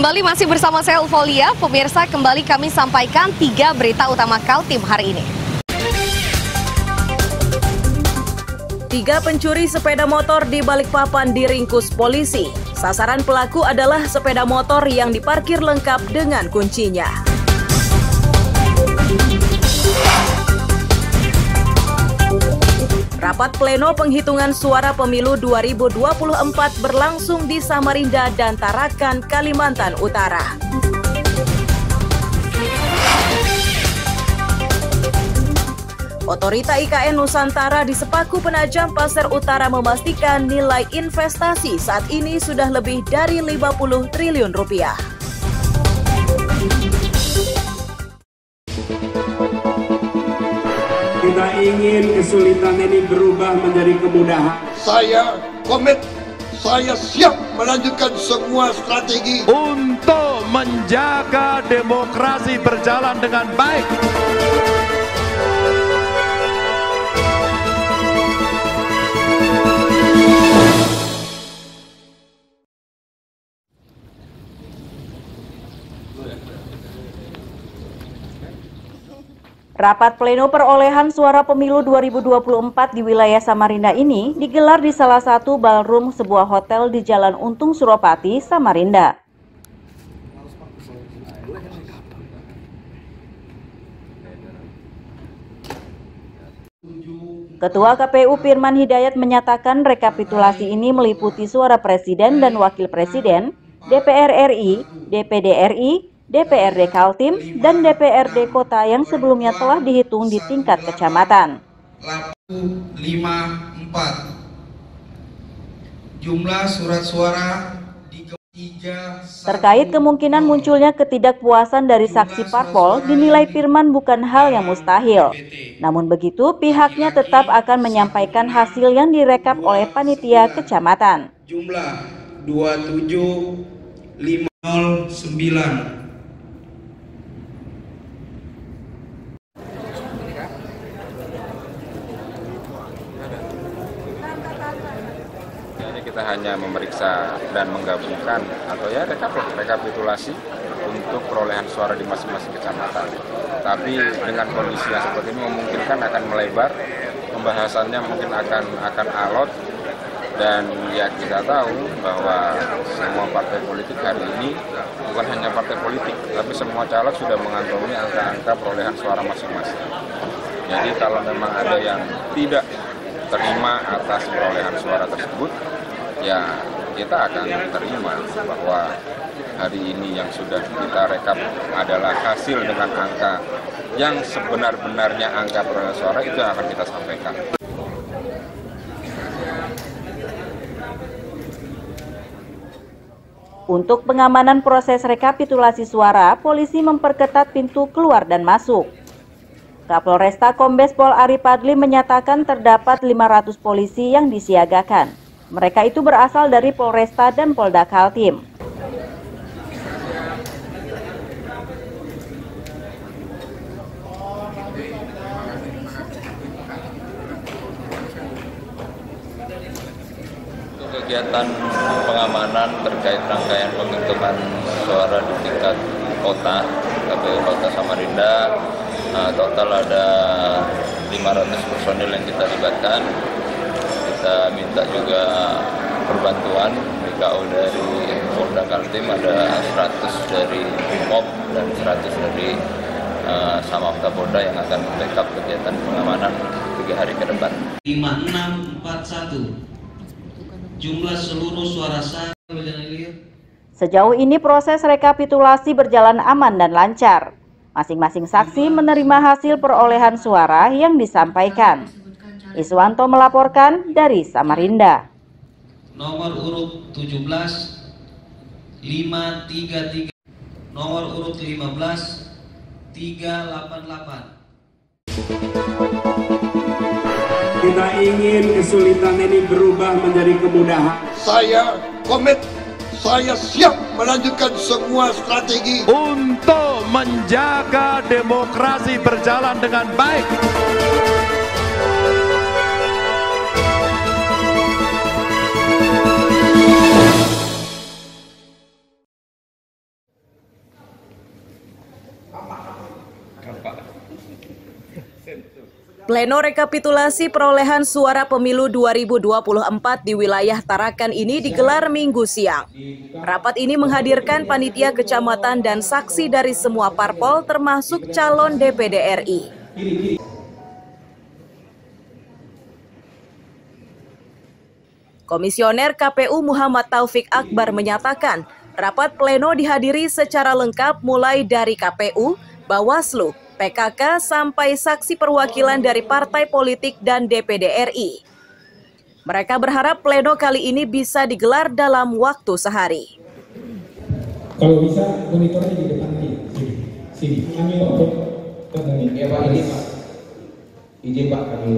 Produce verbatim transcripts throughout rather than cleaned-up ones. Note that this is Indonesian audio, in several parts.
Kembali masih bersama saya Ulfolia, pemirsa, kembali kami sampaikan tiga berita utama Kaltim hari ini. Tiga pencuri sepeda motor di Balikpapan diringkus polisi. Sasaran pelaku adalah sepeda motor yang diparkir lengkap dengan kuncinya. Rapat pleno penghitungan suara pemilu dua ribu dua puluh empat berlangsung di Samarinda dan Tarakan, Kalimantan Utara. Otorita I K N Nusantara di Sepaku Penajam Pasir Utara memastikan nilai investasi saat ini sudah lebih dari lima puluh triliun rupiah. Kita ingin kesulitan ini berubah menjadi kemudahan. Saya komit, saya siap melanjutkan semua strategi untuk menjaga demokrasi berjalan dengan baik. Rapat pleno perolehan suara pemilu dua ribu dua puluh empat di wilayah Samarinda ini digelar di salah satu ballroom sebuah hotel di Jalan Untung Suropati, Samarinda. Ketua K P U Firman Hidayat menyatakan rekapitulasi ini meliputi suara Presiden dan Wakil Presiden, D P R R I, D P D R I, D P R D Kaltim, dan D P R D Kota yang sebelumnya telah dihitung di tingkat kecamatan. lima empat Jumlah surat suara tiga. Terkait kemungkinan munculnya ketidakpuasan dari saksi parpol, dinilai Firman bukan hal yang mustahil. Namun begitu, pihaknya tetap akan menyampaikan hasil yang direkap oleh panitia kecamatan. Jumlah dua tujuh lima nol sembilan. Kita hanya memeriksa dan menggabungkan atau ya rekapitulasi untuk perolehan suara di masing-masing kecamatan. Tapi dengan kondisi yang seperti ini memungkinkan akan melebar, pembahasannya mungkin akan akan alot, dan ya kita tahu bahwa semua partai politik hari ini bukan hanya partai politik, tapi semua caleg sudah mengantongi angka-angka perolehan suara masing-masing. Jadi kalau memang ada yang tidak terima atas perolehan suara tersebut, ya kita akan terima bahwa hari ini yang sudah kita rekap adalah hasil dengan angka yang sebenar-benarnya angka perolehan suara, itu yang akan kita sampaikan. Untuk pengamanan proses rekapitulasi suara, polisi memperketat pintu keluar dan masuk. Kapolresta Kombes Pol Ari Padli menyatakan terdapat lima ratus polisi yang disiagakan. Mereka itu berasal dari Polresta dan Polda Kaltim. Untuk kegiatan pengamanan terkait rangkaian penghitungan suara di tingkat kota, K P U Kota Samarinda, nah, total ada lima ratus personil yang kita libatkan. Kita minta juga perbantuan B K O dari Polda Kaltim, ada seratus dari M O B dan seratus dari uh, Samapta Polda yang akan backup kegiatan pengamanan tiga hari ke depan. lima enam empat satu Jumlah seluruh suara sah. Sejauh ini proses rekapitulasi berjalan aman dan lancar. Masing-masing saksi menerima hasil perolehan suara yang disampaikan. Iswanto melaporkan dari Samarinda. Nomor urut tujuh belas lima tiga tiga, nomor urut lima belas tiga delapan delapan. Kita ingin kesulitan ini berubah menjadi kemudahan. Saya komit, saya siap melanjutkan semua strategi untuk menjaga demokrasi berjalan dengan baik. Pleno rekapitulasi perolehan suara pemilu dua ribu dua puluh empat di wilayah Tarakan ini digelar Minggu siang. Rapat ini menghadirkan panitia kecamatan dan saksi dari semua parpol termasuk calon D P D R I. Komisioner K P U Muhammad Taufik Akbar menyatakan, rapat pleno dihadiri secara lengkap mulai dari K P U, Bawaslu, P K K sampai saksi perwakilan dari partai politik dan D P D R I. Mereka berharap pleno kali ini bisa digelar dalam waktu sehari. Kalau bisa monitornya di depan nih, sini, sini. Kami untuk ya Pak, ini Pak. Izin Pak kami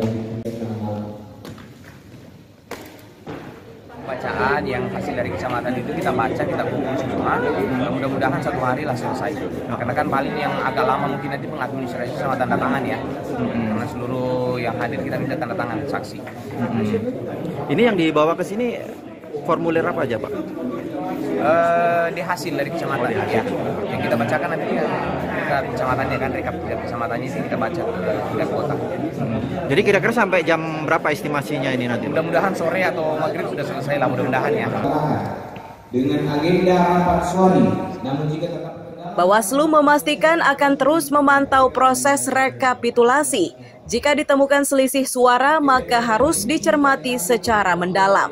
bacaan yang hasil dari kecamatan itu kita baca, kita kumpul semua, mudah-mudahan satu hari lah selesai. Karena kan paling yang agak lama mungkin nanti pengadministrasi sama tanda tangan ya, hmm. karena seluruh yang hadir kita minta tanda tangan saksi. Hmm. Ini yang dibawa ke sini formulir apa aja Pak? Uh, di hasil dari kecamatan oh, ya. Yang kita bacakan nanti kan rekap kecamatannya kan, rekap kecamatannya ini kita baca ke tingkat kota. Hmm. Jadi kira-kira sampai jam berapa estimasinya ini nanti? Mudah-mudahan sore atau maghrib sudah selesai lah, mudah-mudahan ya. Dengan agenda rapat sore, namun jika tetap Bawaslu memastikan akan terus memantau proses rekapitulasi. Jika ditemukan selisih suara, maka harus dicermati secara mendalam.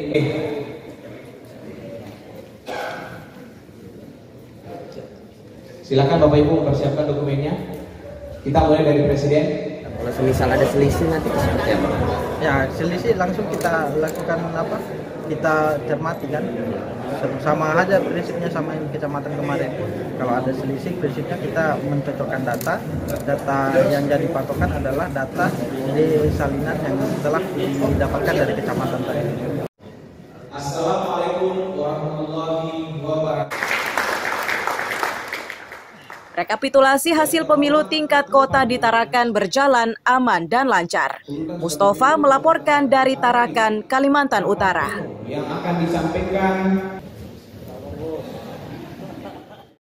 Silakan Bapak Ibu persiapkan dokumennya. Kita mulai dari Presiden. Kalau semisal ada selisih nanti seperti apa? Ya selisih langsung kita lakukan apa? Kita cermati kan. Sama aja prinsipnya sama yang kecamatan kemarin. Kalau ada selisih prinsipnya kita mencocokkan data. Data yang jadi patokan adalah data dari salinan yang telah didapatkan dari kecamatan tadi. Assalamualaikum warahmatullahi wabarakatuh. Rekapitulasi hasil pemilu tingkat kota di Tarakan berjalan aman dan lancar. Mustafa melaporkan dari Tarakan, Kalimantan Utara. Yang akan disampaikan